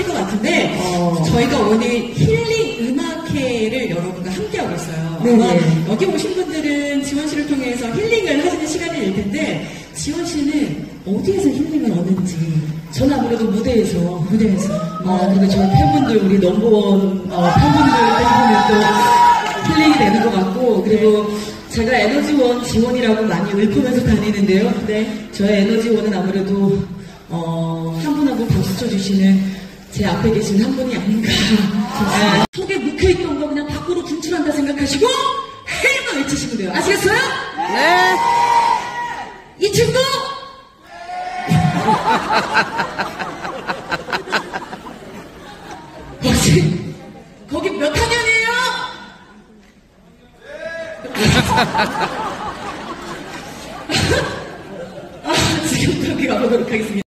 것 같은데 저희가 오늘 힐링 음악회를 여러분과 함께하고 있어요. 아마 여기 오신 분들은 지원 씨를 통해서 힐링을 하시는 시간일 텐데 지원 씨는 어디에서 힐링을 얻는지. 저는 아무래도 무대에서. 그리고 저희 팬분들, 우리 넘버원 팬분들 때문에 또 힐링이 되는 것 같고, 그리고 제가 에너지원 지원이라고 많이 읊으면서 다니는데요. 네. 저의 에너지원은 아무래도 한 분 한 분 박수 쳐주시는 제 앞에 계신 한 분이 아닌가. 속에 묵혀있던 거 그냥 밖으로 분출한다 생각하시고 헬만 외치시면 돼요. 아시겠어요? 네. 이 친구! 혹시 거기 몇 학년이에요? 지금부터 가보도록 하겠습니다.